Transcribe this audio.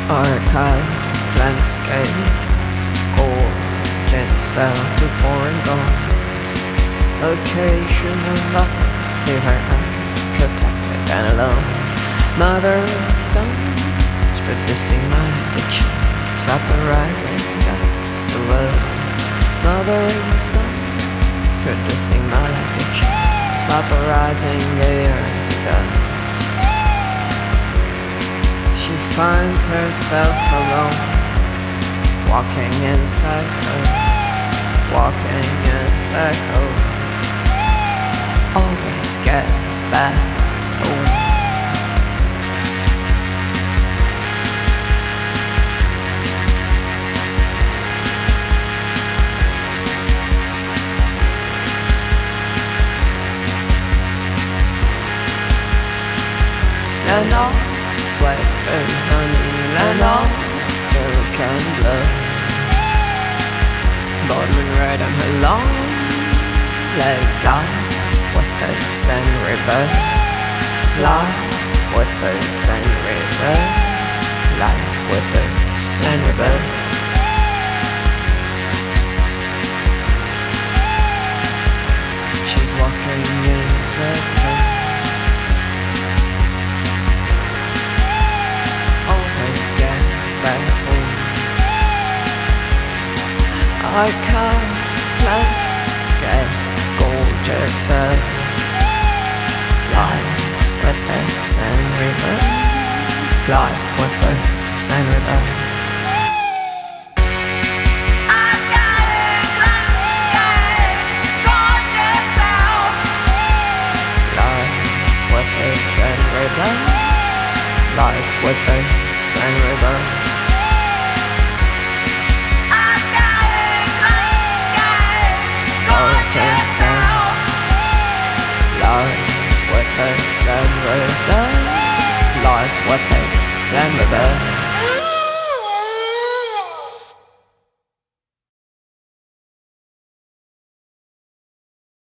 Archive, landscape, gorgeous, before and gone. Occasional lights leave her unprotected and alone. Mother stone, producing my addictions, vaporizing dust away. Mother stone, producing my addictions, vaporizing air to dust. She finds herself alone, walking in circles, walking in circles. Always get back home. And all sweat and honey, and all milk and blood. Baldwin red and her long legs lie with us and river, lie with us and river, lie with us and river. She's walking in circles, archive, landscape, gorgeous, life with us and river, life with us and river. Archive, landscape, gorgeous, life with us and river, life with us and river. Life with us and river, life with us and river.